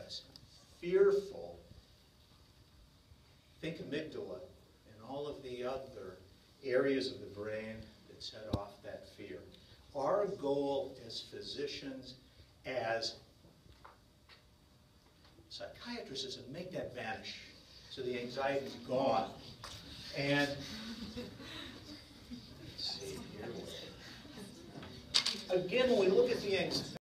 stress, fearful, think amygdala and all of the other areas of the brain that set off that fear. Our goal as physicians, as psychiatrists, is to make that vanish so the anxiety is gone. And let's see here. Again, when we look at the anxiety,